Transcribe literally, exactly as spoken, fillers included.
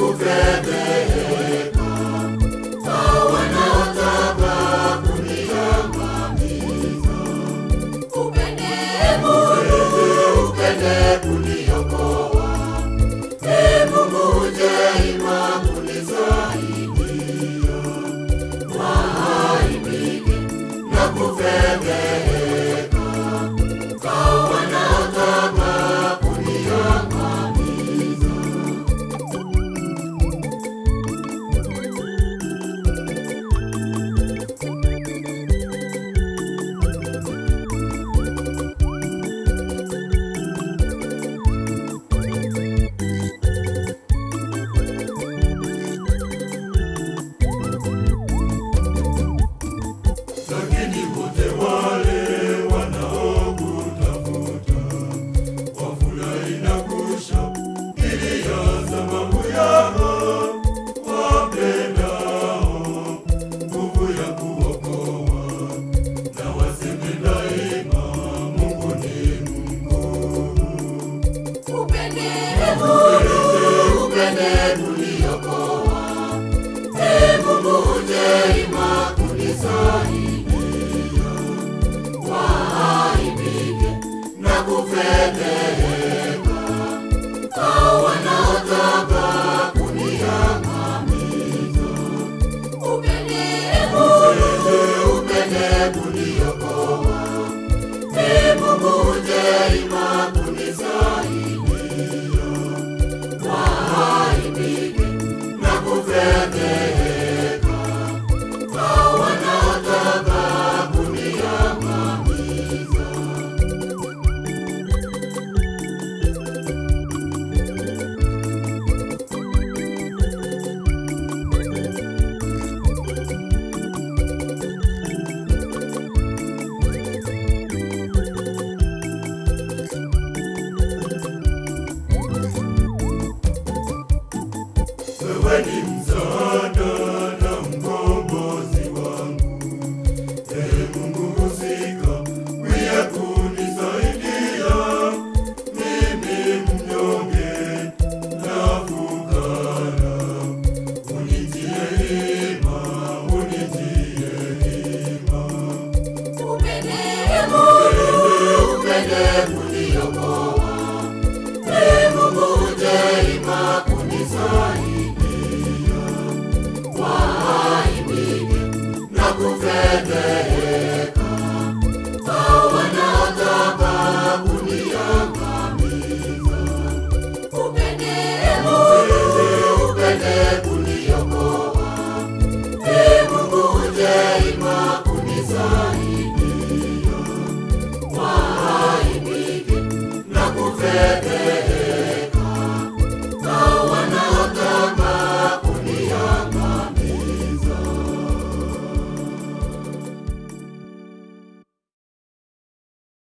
kufedheheka, hao wanaotaka kuniangamiza. Upende Mungu, upende kuniokoa. Ee Mungu uje ima kunisaidia, waaibike na kufedheheka, hao wanaotaka kuniangamiza. Lakini wote wale wanaokutafuta wafurahi na kushangilia sababu yako, wapendao nguvu ya kuokoa, na waseme daima Mungu ni Mungu. Upende Mungu, upende kuniokoa. Ee Mungu uje ima kunisaidia, waaibike na kufedheheka, hao wanaotaka kuniangamiza. Upende Mungu, upende kuniokoa. Ee Mungu uje ima kunisaidia, waaibike na kufedheheka, hao wanaotaka kuniangamiza. Wewe ni msaada na mkombozi wangu. Ee Mungu husika wiye kunisaidia, mimi mnyonge na fukara. Unitie hima, unitie hima. Upende Mungu, upende kuniokoa. Ee Mungu uje ima kunisaidia, waaibike na kufedheheka, hao wanaotaka kuniangamiza. Upende Mungu, upende kuniokoa. Ee Mungu uje ima kunisaidia, waaibike na kufedheheka.